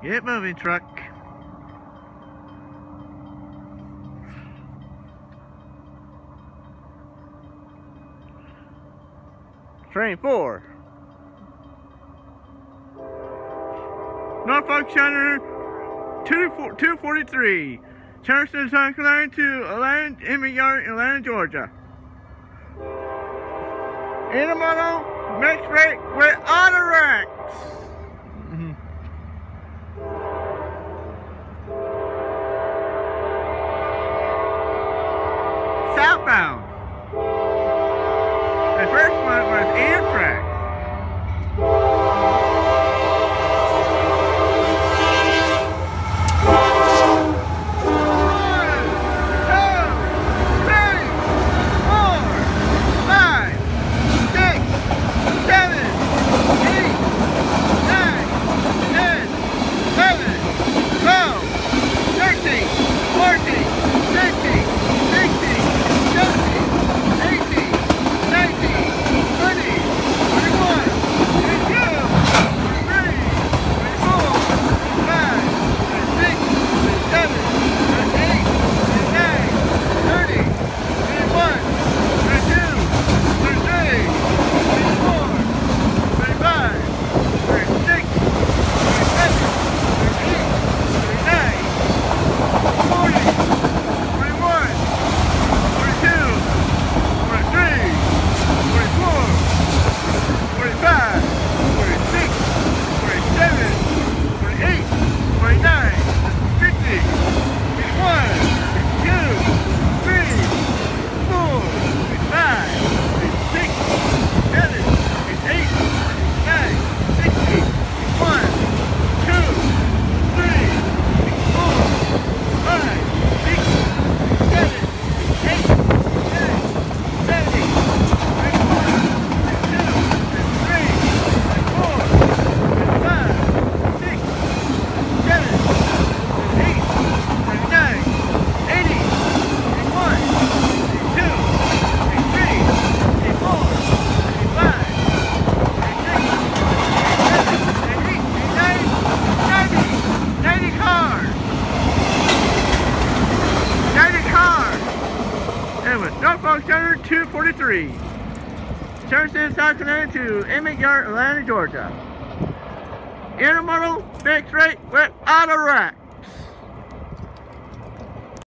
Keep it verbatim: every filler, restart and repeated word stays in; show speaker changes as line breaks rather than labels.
Get moving, truck. Train four. Norfolk Center two forty-three. Charleston, South Carolina to Atlanta, Emmett Yard, Atlanta, Georgia. Intermodal mixed rate with auto racks. Mm-hmm. Southbound. The first one was Amtrak. Norfolk Center two forty-three. Charleston, South Carolina to Emmett Yard, Atlanta, Georgia. Intermodal fixed rate with auto rack.